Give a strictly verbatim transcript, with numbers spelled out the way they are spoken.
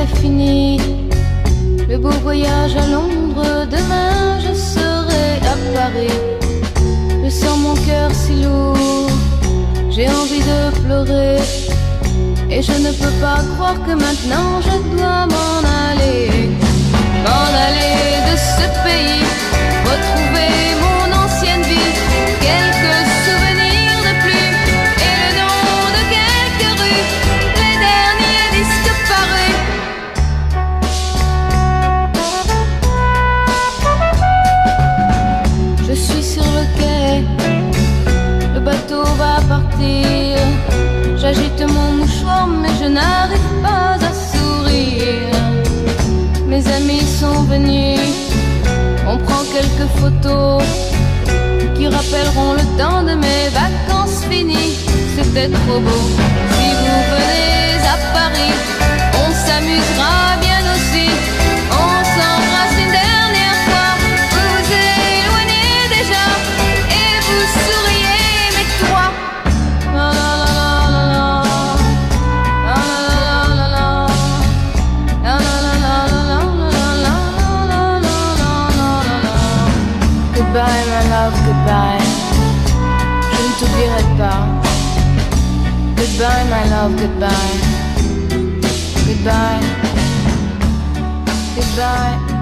est fini le beau voyage à Londres. Demain je serai à Paris. Je sens mon cœur si lourd, j'ai envie de pleurer. Et je ne peux pas croire que maintenant je dois m'en aller. M'en aller de ce pays, retrouver mon ancienne vie, quelques souvenirs de plus et le nom de quelques rues, les derniers disques parus. Je suis sur le quai, le bateau va partir. J'agite mon mouchoir mais je n'arrive pas à sourire. Mes amis sont venus, on prend quelques photos qui rappelleront le temps de mes vacances finies. C'était trop beau. Si vous venez à Paris, on s'amusera bien aussi. On s'embrasse une dernière fois, vous vous éloignez déjà et vous souriez. Mais toi, la la la la la la la la la la. Goodbye my love, goodbye, je ne t'oublierai pas. Goodbye my love, goodbye, goodbye, goodbye.